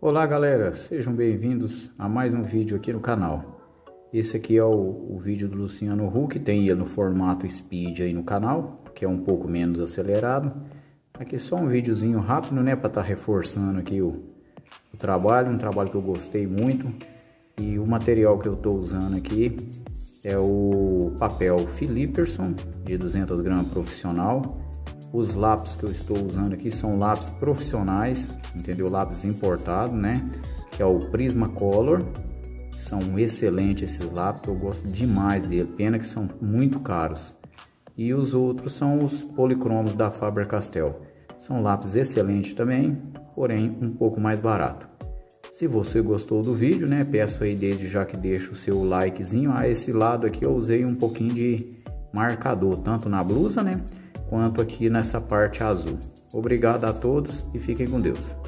Olá galera, sejam bem-vindos a mais um vídeo aqui no canal. Esse aqui é o vídeo do Luciano Huck, tem ele no formato Speed aí no canal, que é um pouco menos acelerado. Aqui só um videozinho rápido, né, para estar reforçando aqui o trabalho, um trabalho que eu gostei muito. E o material que eu estou usando aqui é o papel Philipperson de 200 gramas profissional. Os lápis que eu estou usando aqui são lápis profissionais, entendeu? Lápis importado, né? Que é o Prismacolor. São excelentes esses lápis, eu gosto demais dele. Pena que são muito caros. E os outros são os policromos da Faber-Castell. São lápis excelentes também, porém um pouco mais barato. Se você gostou do vídeo, né? Peço aí desde já que deixe o seu likezinho. Esse lado aqui eu usei um pouquinho de marcador, tanto na blusa, né? Quanto aqui nessa parte azul. Obrigado a todos e fiquem com Deus.